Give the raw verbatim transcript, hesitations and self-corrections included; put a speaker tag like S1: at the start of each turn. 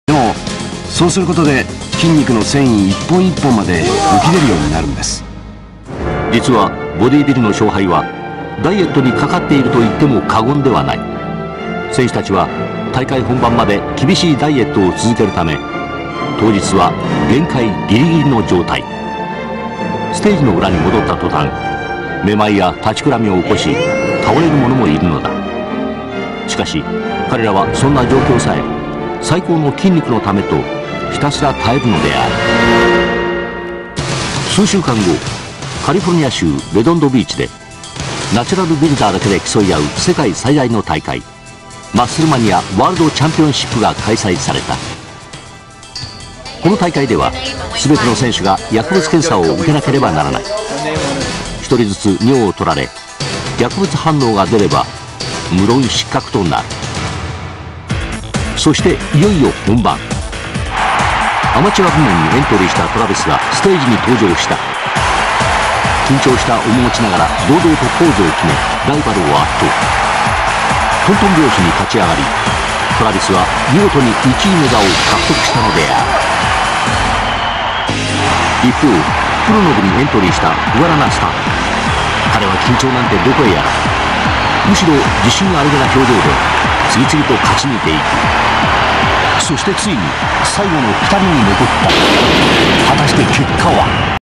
S1: でもそうすることで筋肉の繊維一本一本まで浮き出るようになるんです。
S2: 実はボディビルの勝敗はダイエットにかかっていると言っても過言ではない。選手たちは大会本番まで厳しいダイエットを続けるため、当日は限界ギリギリの状態。ステージの裏に戻った途端、めまいや立ちくらみを起こし倒れる者もいるのだ。しかし彼らはそんな状況さえ最高の筋肉のためとひたすら耐えるのである。数週間後、カリフォルニア州レドンドビーチでナチュラルビルダーだけで競い合う世界最大の大会、マッスルマニアワールドチャンピオンシップが開催された。この大会では全ての選手が薬物検査を受けなければならない。ひとりずつ尿を取られ、薬物反応が出れば無論失格となる。そしていよいよ本番。アマチュア部門にエントリーしたトラビスがステージに登場した。緊張した面持ちながら堂々とポーズを決め、ライバルを圧倒。トントン拍子に立ち上がり、トラビスは見事にいちいの座を獲得したのである。一方、プロの部にエントリーしたグアラナ・スター。彼は緊張なんてどこへやら、むしろ自信ありげな表情で次々と勝ち抜いていく。そしてついに最後のふたりに残った。果たして結果は。